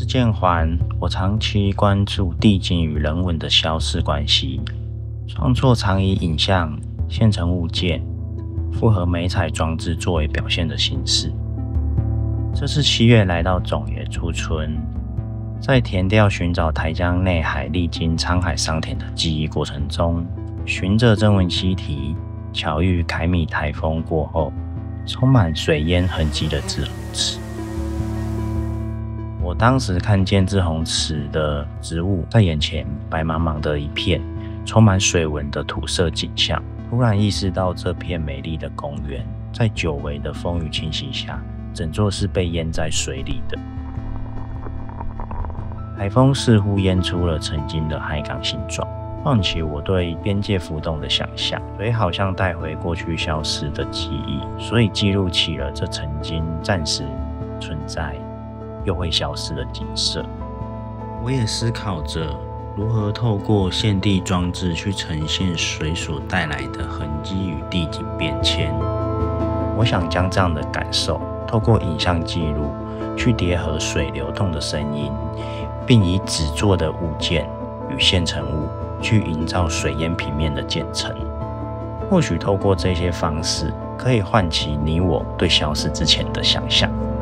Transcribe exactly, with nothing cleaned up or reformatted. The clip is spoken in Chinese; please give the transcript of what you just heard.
是建环，我长期关注地景与人文的消失关系，创作常以影像、现成物件、复合媒材装置作为表现的形式。这次七月来到总爷驻村，在田调寻找台江内海历经沧海桑田的记忆过程中，循着曾文溪堤，巧遇凯米台风过后充满水淹痕迹的志洪池。我当时看见志洪池的植物在眼前白茫茫的一片，充满水纹的土色景象，突然意识到这片美丽的公园，在久违的风雨侵袭下，整座是被淹在水里的。海风似乎淹出了曾经的海港形状，唤起我对边界浮动的想象，水好像带回过去消失的记忆，所以记录起了这曾经暂时存在又会消失的景色。我也思考着如何透过现地装置去呈现水所带来的痕迹与地景变迁。我想将这样的感受透过影像记录去叠合水流动的声音，并以纸做的物件与现成物去营造水淹平面的渐层。或许透过这些方式，可以唤起你我对消失之前的想象。